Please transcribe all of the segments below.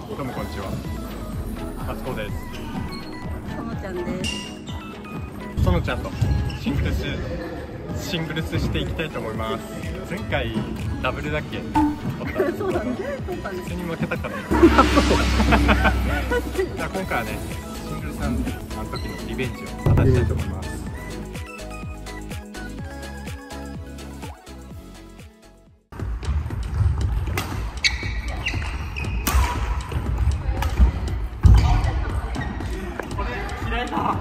どうもこんにちは。マツコです。 ともちゃんです。 そのちゃんとシングルスしていきたいと思います。前回ダブルだっけ取ったんですけど、 そうだね、取ったんです。 普通に負けたからじゃあ今回はね、シングルスなんであの時のリベンジを果たしたいと思います。開いた。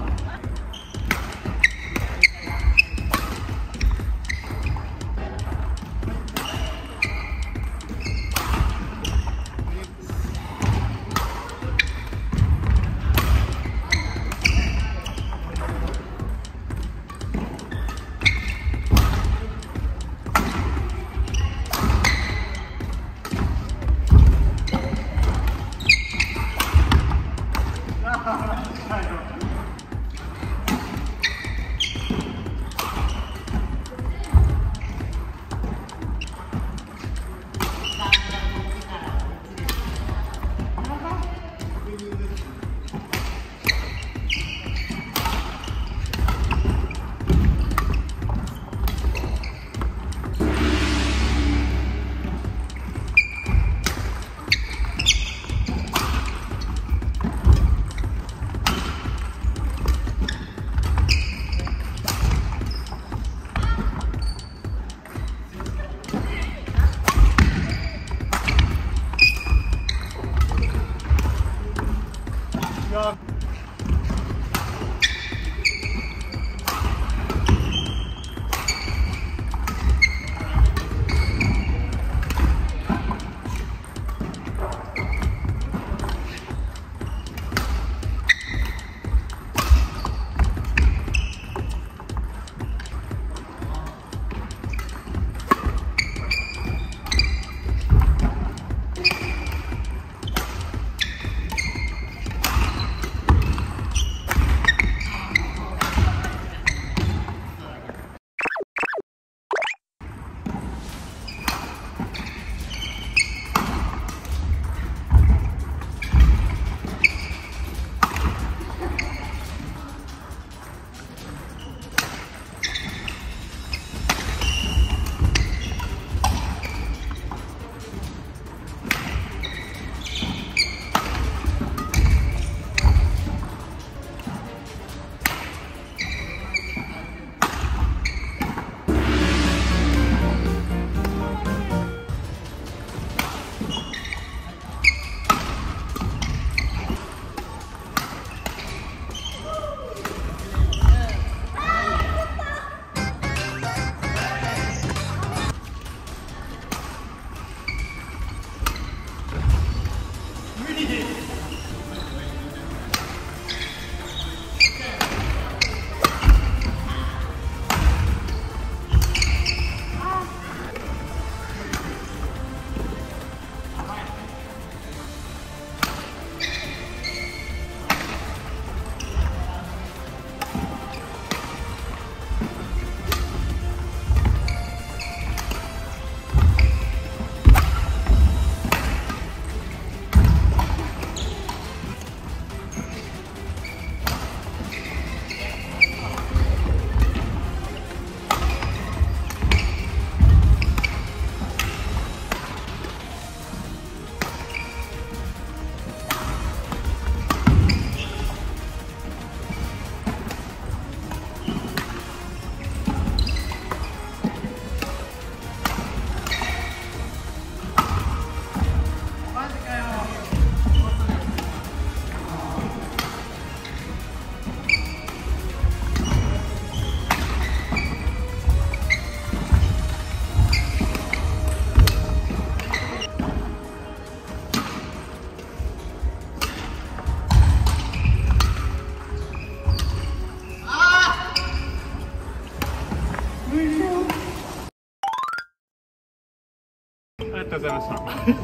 ありがとうございました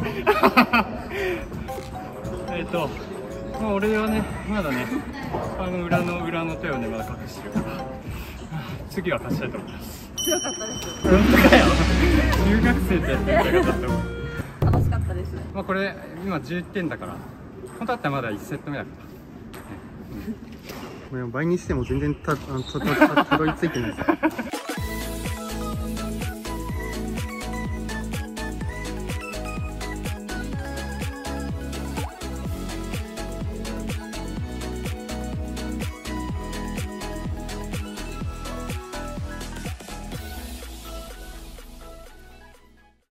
まあ俺はね、まだね、裏の手をね、まだ隠してるから次は勝ちたいと思います。 強かったです。 本当かよ中学生ってやってみたかったと思う。 楽しかったです。 まあこれ今11点だから、本当だったらまだ1セット目だから、 これ倍にしても全然たどり着いてないです。